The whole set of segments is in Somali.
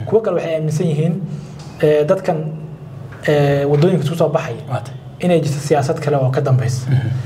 kuwa kale waxay aaminsan yihiin dadkan wadooyinka soo baxay inay jirto siyaasad kale oo ka dambaysa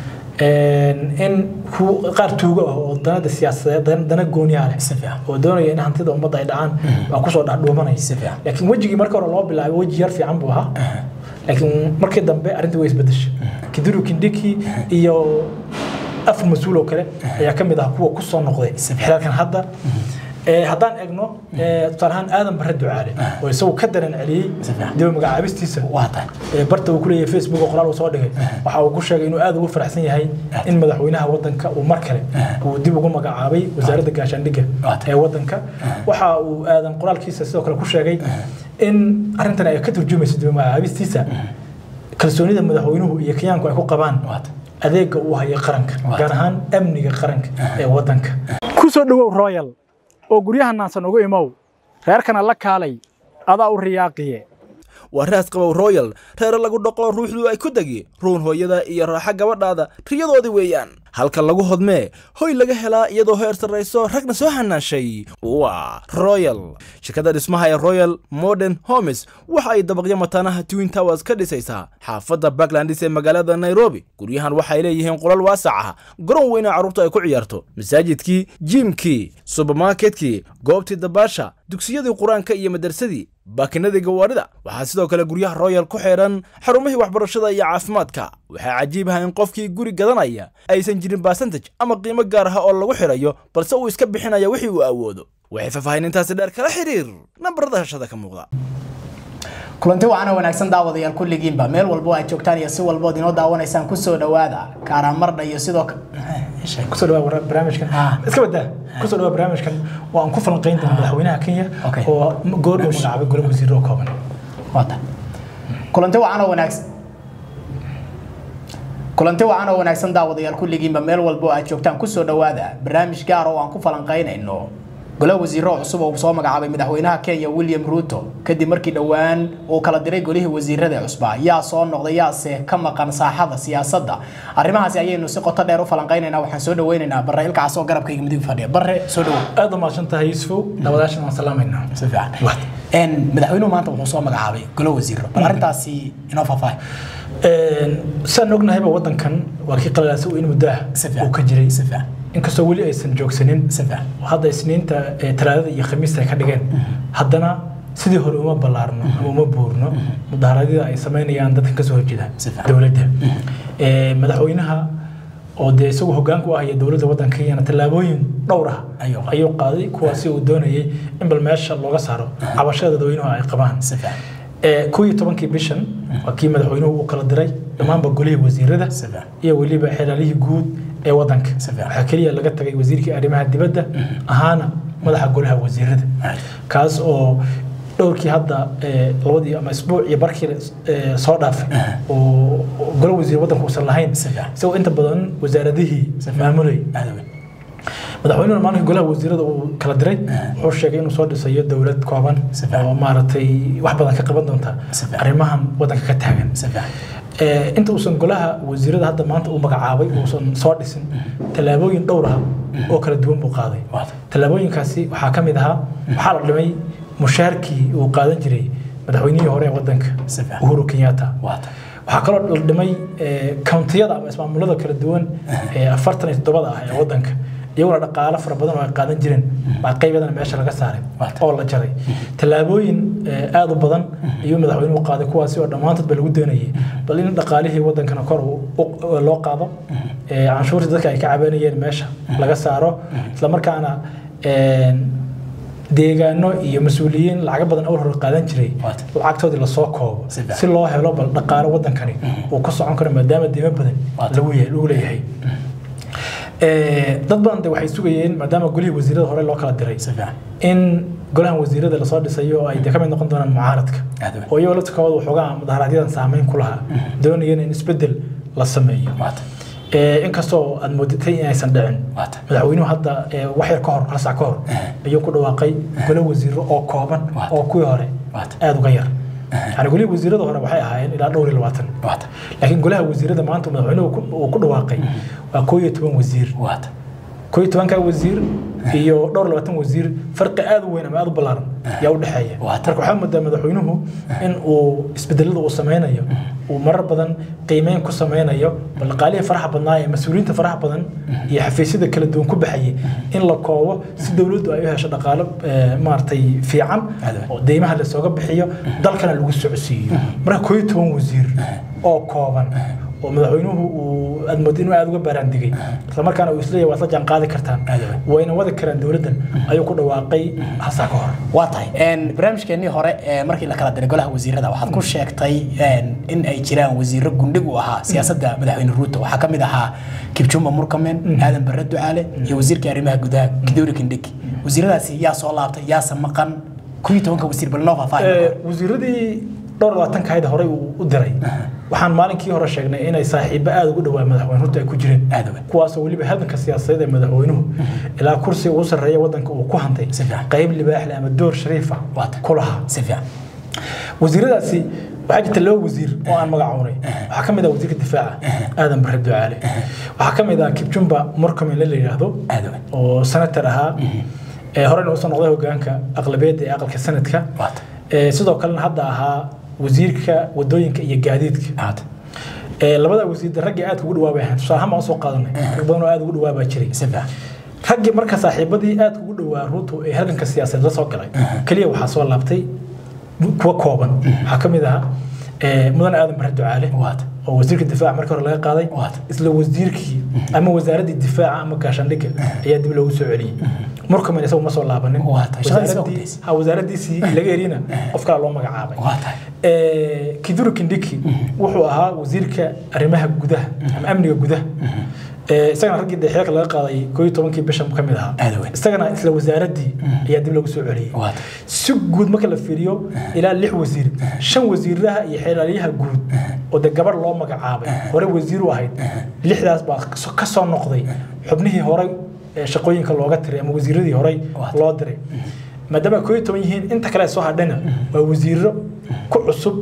in qaar tuugo ah oo danada siyaasadeed dana gooniyaha leh oo doonaya in hantida ummadda ay dhacaan waa ku soo dhaxdhuumanaysa laakiin wajigii marka hore loo bilaabay waji yar fiican buu ahaa laakiin markii dambe arrintu way isbedeshay Kithure Kindiki iyo af mas'uul oo kale ayaa kamid ah kuwa ku soo noqday xilkan hadda haddaan egno tusaalahaan aadan barre ducaale oo isagu ka daran celiyay dib magacaabistiisa barta uu ku leeyahay Facebook oo qoraal uu soo dhigay waxa uu ku sheegay inuu aad ugu faraxsan yahay in madaxweynaha wadanka uu mar kale uu dib ugu magacaabay wasaaradda gaashaandhigga ee wadanka waxa uu aadan qoraalkiisa sidoo kale ku sheegay in arrintan ay ka turjumayso dib magacaabistiisa kalsoonida madaxweynuhu iyo kiyaanku ay ku qabaan adeega uu hayo qaranka gaar ahaan amniga qaranka ee wadanka ku soo dhawow Royal oo guryaha naansan ugu imow reerkana la kaalay adaa u riyaaqiye waraas qabow Royal reer lagu dhaqo ruuxdu ay ku dagi ruun hooyada iyo raaxa gabadhaada riyadoodi weeyaan halka lagu hodmee hoy laga helaa iyadoo heer sareyso ragna soo hanaashay waa Royal shirkadda dhismaha ee Royal Modern Homes waxa ay dabaqyo mataanaha Twin Towers ka dhisaysaa xaafadda Parklands ee magaalada Nairobi guryahan waxay leeyihiin qolal waasac ah garoon weyn oo carruurtu ay ku ciyaarto masaajidkii gymkii supermarketkii goobtii dabaasha dugsiyadii quraanka iyo madarsadii baakinada gawaarida waxa sidoo kale guryaha Royal ku xeeran xarumihii waxbarashada iyo caafimaadka waxa cajiib ah in qofkii guri gadanaya aysan jirin percentage ama qiimo gaar ah oo lagu xirayo balse uu iska bixinayo wixii uu awoodo waxay faafahintaas dheer kala xiriir nambarada hashada ka muuqda kulanti waxana wanaagsan daawadayaal kulligiinba meel walba ay joogtaan iyo si walba oo inoo daawanaysaan ku soo dhawaada kaaraamardha iyo sidoo ku soo dhawaada barnaamijkan iska wada ku soo dhawaada barnaamijkan waan ku falanqayn doonaa madaxweynaha Kenya oo goor uu magacaabay golaha wasiirro kooban wada kulanti waxana wanaagsan daawadayaal kulligiinba meel walba ay joogtaan ku soo dhawaada barnaamij gaar oo aan ku falanqaynayno golaha wasiirro cusub oo soo magacaabay madaxweynaha Kenya William Ruto kadib markii dhawaan uu kala diray golihii wasiirrada cusub yaa soo noqday yaase ka maqan saaxada siyaasadda arrimahaas ayaynu si qoto dheer u falanqaynaynaa waxaan soo dhaweynaynaa Barre ilkaas oo garabkayga midig fadhiya Barre soo dhaw aad ma shantahay Yuusuf dawadaashan waan salaamayna si fiican madaxweynuhu maanta wuxuu soo magacaabay golaha wasiirro bal arrintaasi inoo faahfaahin saan ognahayba wadankan waa kii qalalaasay in muddo uu ka jiray si fiican inkastoo wali aysan joogsanin hadda isniinta talaadada iyo khamiista ay ka dhigeen haddana sidii hore uma balaarno ama uma buurno mudaharaadyada ay sameynayaan dadka ka soo horjeeda dawladda madaxweynaha oo de isagu hoggaanka u ah dawladda wadanka Kenya talaabooyin dhowr ah ayuu qaaday kuwaasi uu doonayay in bal meesha looga saaro cabashada dadweynuhu ay qabaan kuwii 10kii bishan waa kii madaxweynuhu uu kala diray dhammaanba golihii wasiirrada iyo waliba xilaalihii guud ee wadanka waxa kaliya laga tagay wasiirkii arrimaha dibadda ahaana madaxa golaha wasiirrada kaas oo dhowrkii hadda labadii ama isbuuc iyo barkii soo dhaafay oo golaha wasiir wadanka uusan lahayn isagoo inta badan wasaaradihii maamulay madaxweynuhu maalinka golaha wasiirrada uu kala diray wuxuu sheegay inuu soo dhisayo dawlad kooban oo maaragtay wax badan ka qaban doonta arrimahan wadanka ka taagan inta uusan golaha wasiirrada hadda maanta uu magacaabay uusan soo dhisin talaabooyin dhowr ah oo kala duwan buu qaaday talaabooyinkaasi waxaa ka mid ahaa waxaa la dhimay mushaarkii uu qaadan jiray madaxweynihii hore ee wadanka Uhuru Kenyatta waxaa kaloo la dhimay countiyada ama ismaamulada kala duwan ee 47 ah ee wadanka iyagoo dhaqaale fara badan oo ay qaadan jireen baa qaybadana meesha laga saaray oo la jaray talaabooyin aad u badan iyo madaxweynuhu qaaday kuwaasi oo dhamaantood lagu doonayay bal in dhaqaalihii wadankana kor loo qaado canshuurta dadka ay ka cabanayeen meesha laga saaro isla markaana deegaano iyo mas'uuliyiin lacag badan oo hor qaadan jiray lacagtoodii la soo koobo si loo helo bal dhaqaale wadankani uu ka socon karo maadaama deymo badan lagu leeyahay dad badan waxay sugayeen maadaama golihii wasiirrada hore loo kala diray in golahan wasiirrada la soo dhisayo ay ka mid noqon doonaan mucaaradka oo iyagoo laftirkooda waxoogaa mudaharaadyada saameyn ku lahaa doonayeen in isbedel la sameeyo inkastoo aad moodatay inaysan dhicin madaxweynuhu hadda wax yar ka hor hal saac ka hor ayuu ku dhawaaqay golo wasiirro oo kooban oo kuwii hore aad uga yar يعني قولي وزيرة هنا وحي هاين إلى دور الوطن لكن قولها وزيرة ما أنتم مدحونه وكل واقعي وكوية تبان وزير كوية تبان كوزير iyo dhowr 20 wasiir farqi aad u weyn ama aad u ballaaran yaa u dhaxeeya marka waxa muddo madaxweynuhu in uu isbedelada uu sameeyo uu marar badan qiimeyn ku sameeyo balqaalihi faraha badnaa ee mas'uuliyiinta faraha badan iyo xafiisyada kala duwan ku baxay in la koobo si dawladdu ay u hesho dhaqaale maartay fiican oo deymaha la soo bixiyo dalkana lagu socodsiiyo marka 12 wasiir oo kooban oo madaxweynuhu uu admoodin aad uga baaraandigay isla markaana uu isleeyahay waad la jaan qaadi kartaan wayna wada karaan dawladdan ayuu ku dhawaaqay hasa ka hor waa tahay barnaamijkeennii hore markii la kala diray golaha wasiirada waxaad ku sheegtay in ay jiraan wasiirro gundhig u ahaa siyaasadda madaxweyne Ruto waxaa ka mid ahaa Kipchumba Murkomen Aadan Barre Ducaale iyo wasiirka arrimaha gudaha Kithure Kindiki wasiiradaasi yaa soo laabtay yaa samaqan 12 wasiir balnoofa faa'iido wasiiradii dhowr 20 kaayda hore u diray waxaan maalinkii hore sheegnay inay saaxiibo aad ugu dhawaa madaxweyne Ruto ay ku jireen kuwaas oo waliba halka siyaasadeed ee madaxweynuhu ilaa kursi uu sareeyo wadanka uu ku hantay qayb libaax leh ama door shariif ah kulaha wasiiradaasi waxaa jirta loo wasiir oo aan magacawnay waxaa kamid ah wasiirka difaaca Aadan Barre Ducaale waxaa kamid ah Kipchumba Murkomen la yiraahdo oo senator ahaa horena uu soo noqday hoggaanka aqlabiyadda ee aqalka sanadka sidoo kale hadda ahaa wasiirka wadooyinka iyo gaadiidka labada wasiir ragga aad ugu dhawaabay tusaale soo qaadanay badan oo aad ugu dhawaabay jiray ragga marka saaxiibadii aad ugu dhawaa Ruto ee halganka siyaasadda soo galay kaliya waxa soo laabtay kuwa kooban waxa kamid ah mudan Aadan Barre Ducaale oo wasiirka difaaca markii hore laga qaaday isla wasiirkii ama wasaaradda difaaca ama gaashaandhigga ayaa dib loogu soo celiyay Murkomen isagu ma soo laabanin wasaaraddiisii laga erina qof kale loo magacaabay Kithure Kindiki wuxuu ahaa wasiirka arrimaha gudaha ama amniga gudaha isagana raggii xeelka laga qaaday 12 bishan kamid ahaa isagana isla wasaaradii ayaa dib loogu soo celiyay si guud marka la fiiriyo ilaa 6 wasiir 5 wasiiraha iyo xeelaliyaha guud oo gabar loo magacaabay hore wasiir u ahayd 6daas baa ka soo noqday xubnihii hore shaqooyinka looga tiray ama wasiiradii hore loo diray maadaama 12 yihiin inta kale soo hadhayna waa wasiiro ku cusub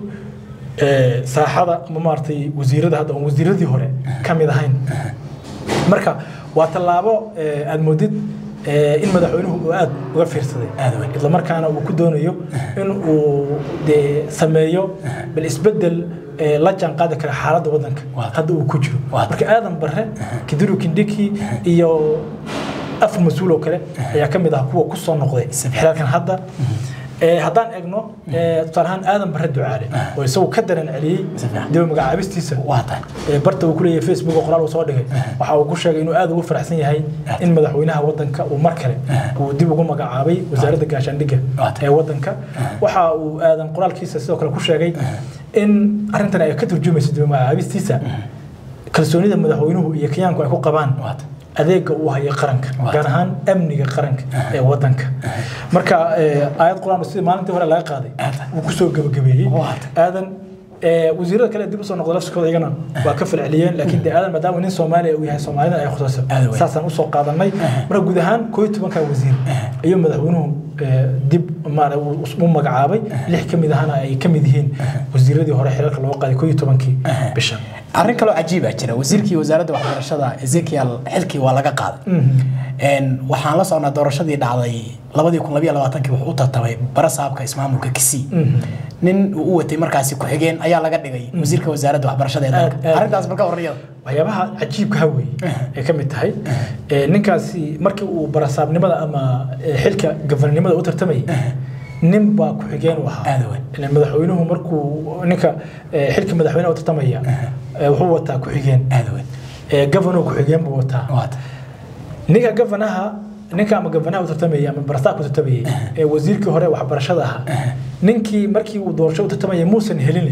saaxada ama maartay wasiirada hadda oo wasiiradii hore kamid ahayn marka waa talaabo aad moodid in madaxweynuhu aad uga fiirsaday isla markaana uu ku doonayo in uu sameeyo bal isbedel la jaan qaadi kara xaaladda wadanka hadda uu ku jiro marka Aadan Barre Kithure Kindiki iyo afar mas'uul oo kale ayaa kamid ah kuwa ku soo noqday xilkan hadda haddaan egno tusaalahaan Aadan Barre Ducaale oo isagu ka daran celiyay dib magacaabistiisa barta uu ku leeyahay Facebook oo qoraal soo dhigay waxa uu ku sheegay inuu aad ugu faraxsan yahay in madaxweynaha wadanka uu mar kale uu dib ugu magacaabay wasaaradda gaashaandhigga ee wadanka waxa uu Aadan qoraalkiisa sidoo kale ku sheegay in arrintan ay ka turjumayso dib magacaabistiisa kalsoonida madaxweynuhu iyo Kenyaanku ay ku qabaan adeega uu hayo qaranka gaar ahaan amniga qaranka ee wadanka marka aayad quraan sida maalintii hore laga qaaday uu ku soo gabagabeeyay Aadan wasiirada kale dib u soo noqday lafskooda iyagana waa ka falceliyeen laakiin Aadan maadaama nin Soomaali uu yahay Soomaalida ay khusayso saasan u soo qaadanay marka guud ahaan 12 wasiir ayuu madaxweynuhu dib u magacaabay 6 kamid ahana ay kamid yihiin wasiiradii hore xilka loo qaaday 12 bishan arrin kale oo cajiib ah jira wasiirkii wasaaradda waxbarashada Ezekiel xilkii waa laga qaaday waxaan la socnaa doorashadii dhacday 2022 wuxuu u tartamay barasaabka ismaamulka Kisii nin uu watay markaasi ku xigeen ayaa laga dhigay wasiirka wasaaradda waxbarashada ee dalka arrintaas marka horreeyay waxyaabaha cajiibka ah weey ee kamid tahay ninkaasi markii uu barasaabnimada ama xilka gafarnimada u tartamay nin baa ku xigeen u ahaa in madaxweynuhu markuu ninka xilka madaxweynaha u tartamaya wuxuu wataa ku xigeen governor ku xigeen buu wataa ninka governaha ninka ama governaha u tartamaya ama barasaabka u tartamaya ee wasiirkii hore waxbarashada ahaa ninkii markii uu doorasho u tartamaya muusan helin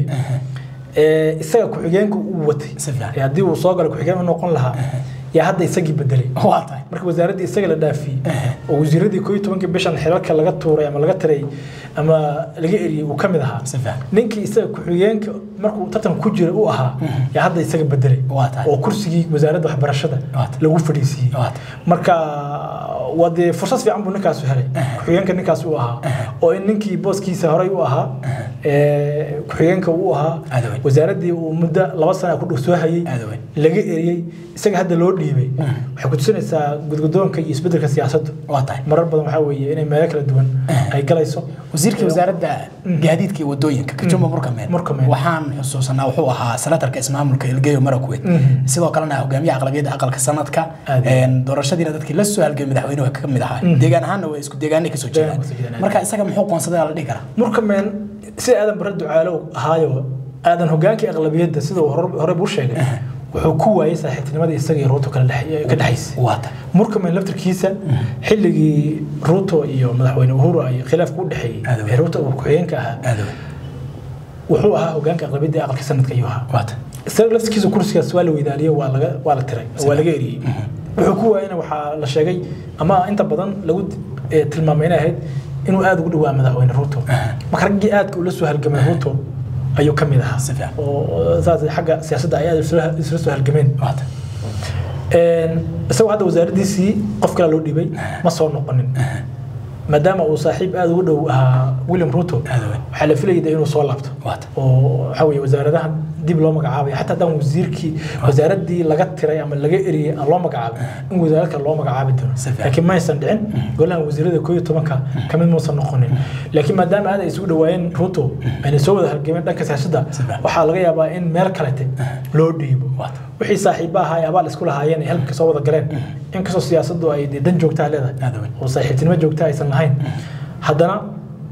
isaga ku xigeenku uu watay haddii uu soo galo ku xigeen u noqon lahaa يا هذا يسقي بدلي واضح مركب وزارة يسقي الدافي ووزيرة كوي تمنك بيشان حراك لقت توري أما لقت تري أما لقيري وكم ذا نينك يسقي كحيانك مركب تتم كجر أوها يا هذا يسقي بدلي واضح وكرسي وزارة وحبر الشدة لو فريسي مركب ودي فرصة في عمبو نكاس هري كحيان كنكاس وها أو إن نكى بوس كيس هري وها كحيان كوها وزاردي ومدة لبصنا كل أسبوع هي لقي سجى هذا اللود ليبي حكيت سنة قدودون كي يثبت السياسة واضح مرة بدهم حاوي إنه ما يأكل الدون أي جلسوا وزيرك وزارة جديد كي ودوين كجمع مركمان وحان خصوصا أو حوها سنة اسمها ملك الجيو مركويت سواء قلنا جميع أغلبية أقل كسنة دورشة دينا تذكر لسه هالجيم دحوينه كم دحى ديجان هان ويسكت ديجاني كسوتشين مركا إسقى محوق وانصدق على ديكرا مركمان سي آدم برد عالو هايو آدم هجانك أغلبية ده سيد وهرب وشيء وحكوا يسا حتى لماذا يستجي روتو كالحيس واضح مركمان لفتر كيسة حلقي روتو إيو مدحوين وهورو أي خلاف كل حي روتو وكوين كها وحوها هجانك أغلبية ده أقل كسنة كيوها واضح السبب لفتر كيسة كرسي سؤال وإدارية ولا ترى ولا غيري وحكوا هنا وح لشجعي أما أنت بدن لو تلمامين هيد إنه قاعد يقول هو مدحوين روتو ما كان قاعد يقول سؤال هالجمال روتو أيو كم ده سفيع وذات حاجة سياسة عيال يسرسوا هالجمين واضح سو هذا وزارة دي سي قف كلا لودي بي ما صار نقنن ما دام هو صاحب قاعد يقول ويليام روتو حلف لي ده إنه صار لابته وحوي وزارة ده دي بلا مقعابي حتى ده وزيركي وزارة دي لقت ترى أما لقى إري الله مقعاب إن وزارة الله مقعاب ده لكن ما يصدقن يقول لهم وزير ده كوي طبعا كمان موصل نقنن لكن ما دام هذا يسوي دوين روتو يعني سوى ده الجميع ده كساسة وحال لقى يبقى إن ميركلته لودي وحي صاحبها هاي أبغى السكول هاي يعني هل كسوى ده قلنا إن كسر سياسة ده أي دن جوكتها هذا وصحيح ما جوكتها يسمى هاين هذانا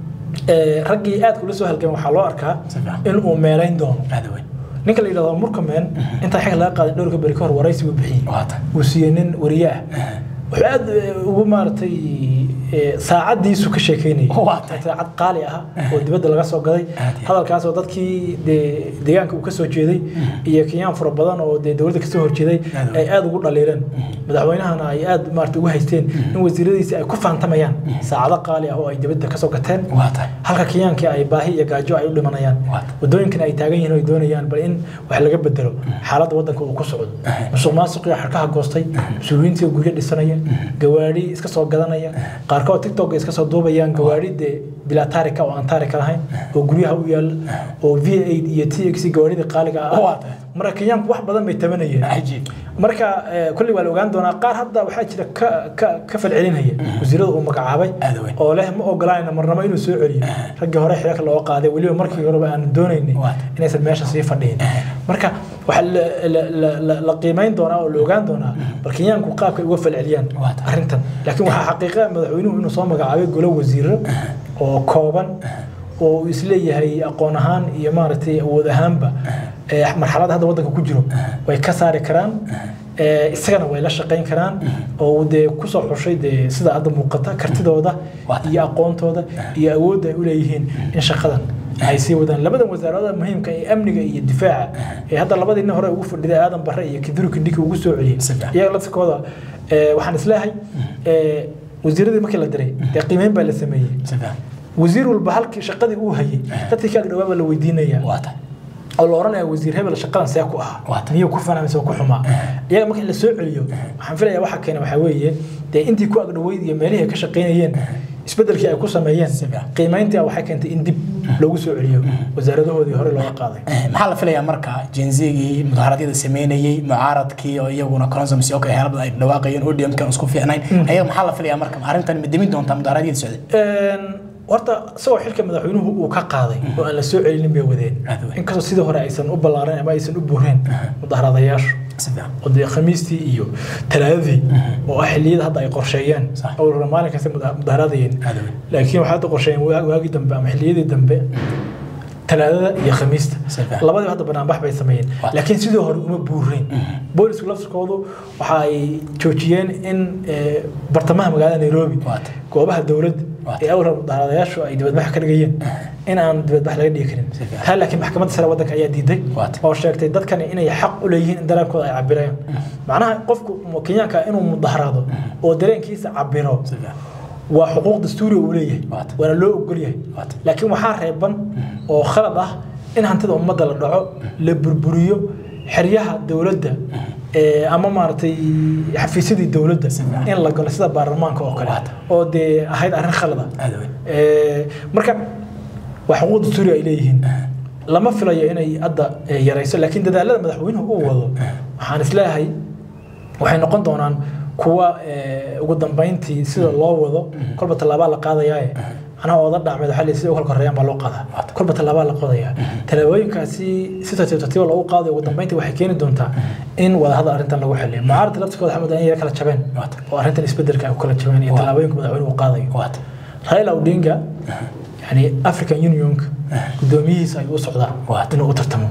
رجي قاعد كل سؤال كم حلو أركا إنه ميرين دون ninka la yiraahdo murkamen inta xig laga qaaday dhowrka bari kor waraysi u bixiyay وسينن ورياه وحد ومارتي saacadiisu ka sheekeynay saacad qaali ah oo dibadda laga soo gaday hadalkaas oo dadkii deegaanka uu ka soo jeeday iyo Kenyan fara badan oo dawladda ka soo horjeeday ay aad ugu dhaleeleen madaxweynahana ay aad maartay ugu haysteen in wasiiradiisa ay ku faantamayaan saacado qaali ah oo ay dibadda ka soo gateen halka Kenyanka ay baahi iyo gaajo ay u dhimanayaan wadooyinkan ay taagan yihiin oo doonayaan bal in wax laga bedelo xaaladda waddanka uu ku socdo musuqmaasuqi xarkaha goostay suuqintii guriga dhisanaya gawaari iska soo gadanaya qaarkood TikTok iska soo duubayaan gawaari bila taarika oo aan taarika lahayn oo guryaha u yaal oo V8 iyo TX gawaarida qaaliga ah marka Kenyanku wax badan bay tabanayeen ajiib marka kulli waa la ogaan doonaa qaar hadda waxa jira ka falcelinaya wasiirada uu magacaabay oo leh ma ogolaayna marnaba inuu soo celiyo ragga hore xilka loo qaaday waliba markii hore aan doonaynay inaysan meesha sii fadhiin marka waxa la qiimeyn doonaa oo la ogaan doonaa bal Kenyanku qaabka uga falceliyaan arrintan laakiin waxa xaqiiqo madaxweynuhu inuu soo magacaabay golo wasiiro oo kooban oo isleeyahay aqoon ahaan iyo maartay awood ahaanba marxaladda hadda waddanka ku jiro way ka saari karaan isagana way la shaqeyn karaan oo ku soo xushay sida hadda muuqata kartidooda iyo aqoontooda iyo awoodda ay u leeyihiin in shaqadan ay sii wadaan labadan wasaarada muhiimka ee amniga iyo difaaca ee hadda labadiina hore ugu fadhiday aadan barre iyo Kiduru Kindiki ugu soo celiyay iyaga laftikooda waxaan isleeyahay wasiiradii markii la diray qiimeyn baa la sameeyay wasiir walba halkii shaqadii uu hayay dadkii ka dhawaaba la weydiinaya oo la oranaya wasiir hebel shaqadan see ku ah niyo ku fanaanayso ku xumaa iyaga markii la soo celiyo waxaan filayaa waxa keenay waxa weeye intii ku agdhaweyd iyo meelihii ka shaqeynayeen isbedelkii ay ku sameeyeen qiimeyntii waxay keentay in dib loogu soo celiyo wasaaradahoodii hore loo qaaday maxaa la filayaa marka jenzigii mudaharadyada sameynayay mucaaradkii oo iyaguna consumption oo helbada ay dhawaaqayeen ODM kan isku fiicnayn ayaga maxaa la filayaa marka arrintan midimi doonta mudaharadyada socday horta soo xilka madaxweynuhu uu ka qaaday oo aan la soo celin bay wadeen inkastoo sidoo hore aysan u ballaaran ama aysan u buureen mudaharadayaashu oo khamiistii iyo talaadii oo xilliyada hadda ay qorsheeyeen oo maalin kasta mudaharadayeen laakiin waxa hadda qorsheeyeen waagi dambe ama xilliyadii dambe talaadada iyo khamiista labadii hadda banaanbax bay sameeyeen laakiin sidoo hore uma buureen boolisku laftirkoodu waxa ay joojiyeen in bartamaha magaalada Nairobi goobaha dawladda ee awra mudaharadayaashu ay dibadbax ka dhigayeen in aan dibadbax laga dhigi karin hal laakiin maxkamadda sare waddanka ayaa diiday oo sheegtay dadkan inay xaq u leeyihiin in dareenkooda ay cabirayaan macnaha qofku Kenyanka inuu mudaharado oo dareenkiisa cabiro waa xuquuq dastuuri uu leeyahay waana loo ogol yahay laakiin waxa reeban oo khalad ah in hantida ummadda la dhaco la burburiyo xiriyaha dawladda ama maartay xafiisyadii dawladda in la galo sida baarlamaanka oo kale oo de ahayd arrin khalada marka wax xuquuq dastuuri ay leeyihiin lama filayo inay hadda yarayso laakiin dadaalada madaxweynuhu uu wado waxaan isleeyahay waxay noqon doonaan kuwa ugu dambeyntii sida loo wado kolba talaabo la qaadayaa أنا أوضح عمل حل يصير وكل قريان بالوقظة كل بتلابا القضية تلوين كاسي ستة تطير لو قاضي وضميتي وحكينا دونتا إن وهذا أرنتن لو حل معارض لفتك محمد أني كلا شبان وأرنتن يسبدر كلا شبان يتلوين كمدعوين وقاضي هاي لو دينجا يعني أفريكان يونيون قدومي سيوصل ذا إنه أترتمو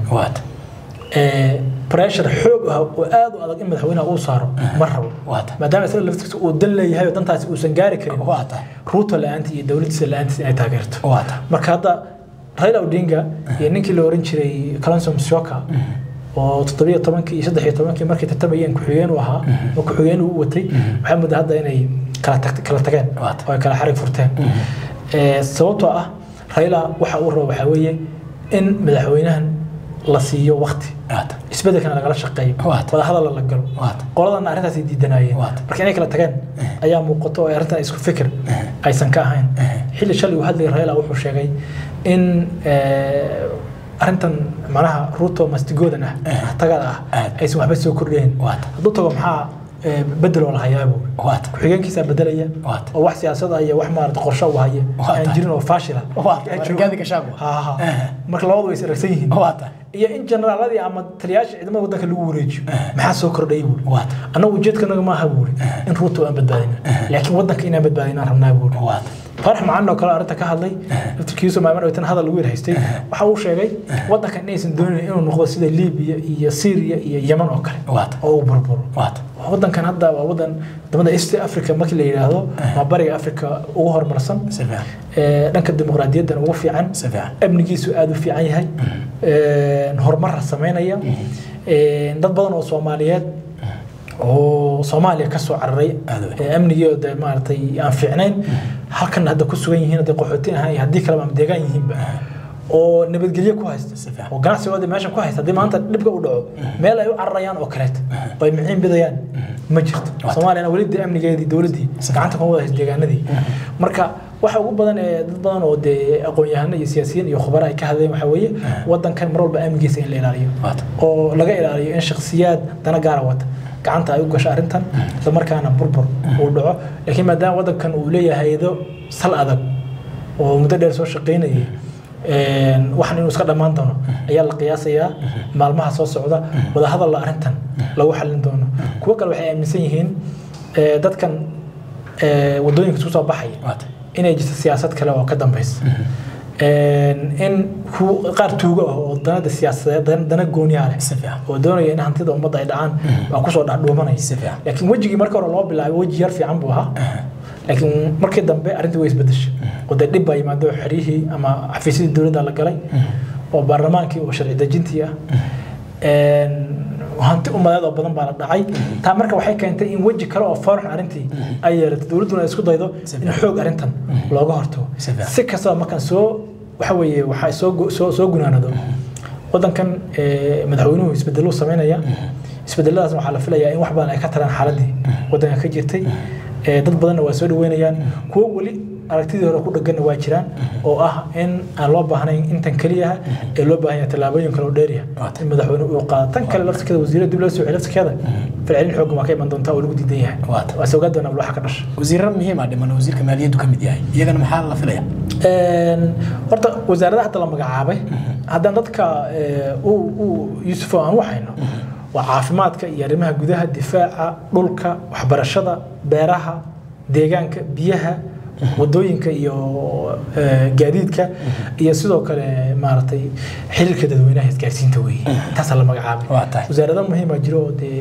بريشر حوجها وآد وأدق إما مدحوينها أو صاروا مرة ما دام يصير لفتك ودل هاي ودنتها وسنجاري كريم روتا اللي أنت دولتي اللي أنت تاجرت marka hadda Raila Odinga iyo ninkii la oran jiray Kalonzo Musyoka oo 17 iyo 13 markii tartamayeen ku xigeen waxa oo ku xigeen uu watay waxa muddo hadda inay kala tageen oo kala xarig furteen sababtoo ah Raila waxa uu rabo waxa weeye in madaxweynahan la siiyo waqti isbedelkan laga shaqeeyo wada hadal la galo qoladan arrintaas ay diidanayeen marka inay kala tageen ayaa muuqato oo arrintan isku fikir aysan ka ahayn xilli shalay uu hadlay Raila wuxuu sheegay in arrintan macnaha Ruto mastigoodan tagada aysan waxba soo kordheen hadduu tago maxaa بدل ولا هيابو كحجين كيس بدلية أو واحد سياسة أي واحد ما تقرشه وهاي إنجيلنا وفاشلة كذا كشابه مركلاوض يصير سيء يا إن جنرال هذه عم ترياش عندما ودك الوريج محاسو كرديول أنا وجدت كنا ما هبوري إن روتو أن بدبالنا لكن ودك إنا بدبالنا رمنا بوري فرح معنا وكلا أردت كهذي التركيز ما يمر هذا الوير هيستي وحاول شيء ودك الناس الدنيا إنه نخوض سيد ليبيا يا سوريا يا يمن أو بربر ودن كان هذا ودن ضمن إيست أفريقيا ما كل هذا ما بري أفريقيا وهر مرسم لأنك الديمقراطية ده وفي عن ابن جيسو آدو في عين هاي نهر مرة سمعنا يا ده بدن الصوماليات وصوماليا كسو عرّي أمنية ده مارتي أنفعنين هكذا هذا كسو هنا ده قحوتين هاي هدي كلام مدقين يهم oo nabadgelyo ku haysta oo ganacsigooda meesha ku haysta maanta dibka u dhaco meel ay u carrayaan oo kaleet bay miciin bidayaan ma jirto Soomaaliya wali amnigeedii dawladii gacanta ku wada deegaanadii marka waxa ugu badan ee dad badan oo aqoon-yahano iyo siyaasiyiin iyo khubaro ay ka hadleen waxa weeye wadankan mar walba amnigiisa in la ilaaliyo oo laga ilaaliyo in shakhsiyaad dana gaar ah wata gacanta ay u gasho arrintan isla markaana burbur uu dhaco laakiin maadaama wadankan uu leeyahay hay'ado sal adag oo muddo dheer soo shaqeynayay waxaan inuu iska dhamaan doono ayaa la qiyaasayaa maalmaha soo socda wada hadal la arrintan lagu xalin doono kuwa kale waxay aaminsan yihiin dadkan wadooyinka soo baxay inay jirto siyaasad kale oo ka dambaysa in qaar tuugo oo danada siyaasadeed dana gooniyaha leh oo doonaya in hantida ummadda ay dhacaan waa ku soo dhaadhuumanaysa laakiin wajigii marka hore loo bilaabay waji yar fiican buu ahaa laakiin markii dambe arrintu way isbedeshay oo dib bay yimaado xirihii ama xafiisyadii dawladda la galay oo baarlamaankii oo sharci dejintii ah hanti ummadeed oo badan baa la dhacay taa marka waxay keentay in waji kale oo farxan arrintii ay yeelato dawladduna isku daydo in xoog arrintan looga hortago si kastaba markan waxa weeye waxa soo gunaanado wadankan madaxweynuhu isbedelo sameynaya isbedeladaas waxaa la filayaa in wax badan ay ka taraan xaaladii wadanka ka jirtay dad badan waa soo dhaweynayaan kuwa wali aragtidii hore ku dhagan waa jiraan oo ah in aan loo baahnayn intan kaliya ee loo baahan yahay talaabooyin kale oo dheer ah in madaxweynuhu uu qaado tan kale laftirkeeda wasiirada dib loo soo celiyo laftirkeeda falcelin xoog ma ka iman doontaa oo lagu diidan yahay waa soo gaadana waxa ka dhashay wasiirada muhiim ah dhiman wasiirka maaliyaddu ka mid yahay iyagana maxaa la filaya horta wasaaradda hadda la magacaabay haddaan dadka Yuusuf aan waxayno وعافماتك يرمها جودها دفاع دولك وحبرشة بيرها ديجانك بيها ودوينك يو جديدك يسودو كله مارتي حل كده دوينه هتكارسين توي تصل مجعاب وزارة مهمة جرو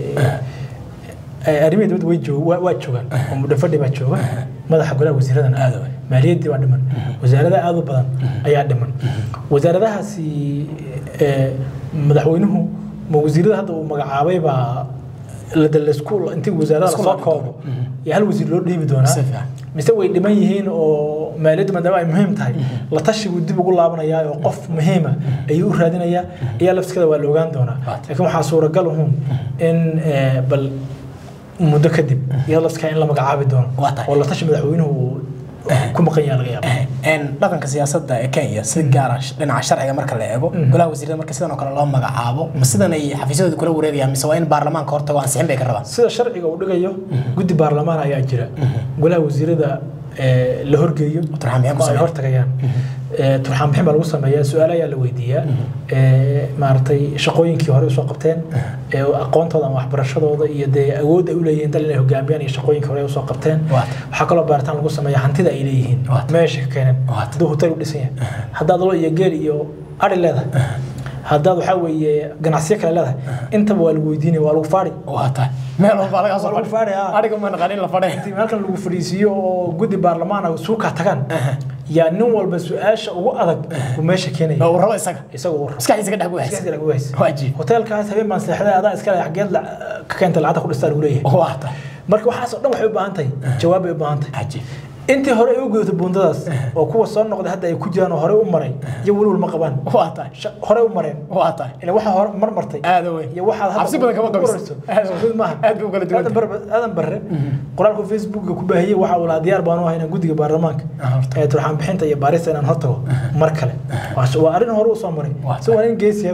أرمي دود ويجو واتشوغان ومدفع دي باتشوغان ماذا حقوله وزارة هذا مالية دي وادمن وزارة هذا بدن أي عدمن وزارة هسي مدحوينه موزير هذا ومجعبي با لدى السكول أنت وزارة الصقر يا هل وزير لورد يبدونه mise way dhiman yihiin oo maaliyadda maadaama ay muhiim tahay la tashigu dib ugu laabanayaa oo qof muhiima ayuu u raadinayaa ayaa laftigeeda waa la ogaan doonaa laakiin waxaa suuragal uhun in bal muddo kadib iyada laftigeeda in la magacaabi doono oo la tashi madaxweynuhu ku maqan yahay laga yaabo dhaqanka siyaasadda ee Kenya si gaar ah dhinaca sharciga marka la eego golaha wasiirada marka sidan oo kale loo magacaabo ma sidan ay xafiisyadooda kula wareegayaan mise waa in baarlamaanka hortago ansixin bay ka rabaan sida sharciga uu dhigayo guddi baarlamaan ayaa jira golaha wasiirada la horgeeyo ay hortagayaan turxaan bixin baa lagu sameeyaa su'aalo ayaa la weydiiyaa maaragtay shaqooyinkii hore usoo qabteen aqoontooda ama waxbarashadooda iyo dee awood ay u leeyihiin dal inay hogaamiyaan iyo shaqooyinkii hore usoo qabteen waxaa kaloo baaritaan lagu sameeyaa hantida ay leeyihiin meesha ka keeneen hadduu hotel u dhisan yahay haddaad lo iyo geel iyo ari leedahay haddaad waxaa weeye ganacsiyo kale leedahay intaba waa lagu weydiinaya waa lagu faari meel walba laga soo faari ariga ma naqaan in la fadhay intii halkan lagu fadhiisiyo oo guddi baarlamaan ah suuqa tagaan yaa nin walba su'aasha ugu adag uu meesha keenay oo rabo isaga uu iskaxiisa ka dhaxbuuxis waaji hotelkaas habeen baan seexday adaa iska leh xageed ka keentay lacagta ku dhistaa lagu leeyahay marka waxaas oo dhan waxay u baahan tahay jawaab ay u baahan tahay intii hore ay u go'do buundadaas oo kuwa soo noqday hadda ay ku jiraan oo hore u maray iyo wali ma qabaan hore u mareen ila waxa hore martay iyo waxa hadda xabsi badan kama qabiso aad buu kala duwan aadan barre qoraalka Facebook ku baahiyay waxa uu la diyaar baan u ahayn guddiga baarlamaanka ee turxaan bixinta iyo baarista inaan hortago mar kale waa arrin hore u soo maray soo in geesiya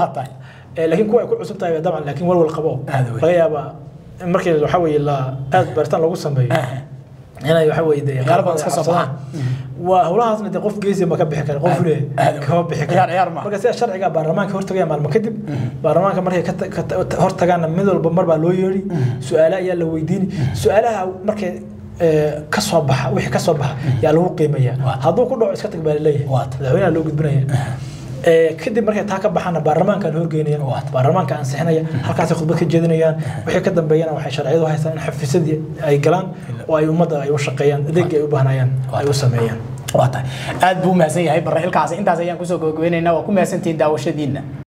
laakiin kuwa ay ku cusub tahay dabcan laakiin walwal qabo laga yaabaa markii waxa weeye la aad baaritaan lagu sameeyo inay waxa weeyday qalabka iska soo baxaan waa hawlahaasna de qof geesi ma ka bixi karo qof leh kama bixi karo marka sida sharciga baarlamaanka hortagaya maalmo kadib baarlamaanka markay hortagaan mid walba mar baa loo yeeri su'aalaha ayaa la weydiin su'aalaha markay ka soo baxa wixii ka soo baxa yaa lagu qiimeeyaa hadduu ku dhaco iska tag baa leeyahay madaxweynaha loo gudbinaya kadib markay taa ka baxana baarlamaanka la horgeynayaan baarlamaanka ansixinaya halkaas khudbad ka jeedinayaan wixii ka dambeeyana waxay sharciyadu haystaan in xafiisyadii ay galaan oo ay ummadda ay u shaqeeyaan adeegga ay u baahnayaan ay u sameeyaan aad buu mahadsan yahay barra ilkaas intaas ayaan kusoo gabagabeynaynaa waa ku mahadsantihiin daawashadiina